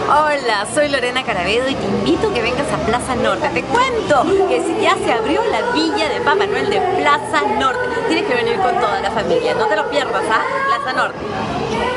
Hola, soy Lorena Carabedo y te invito a que vengas a Plaza Norte. Te cuento que ya se abrió la villa de Papá Noel de Plaza Norte. Tienes que venir con toda la familia, no te lo pierdas, ¿ah? Plaza Norte.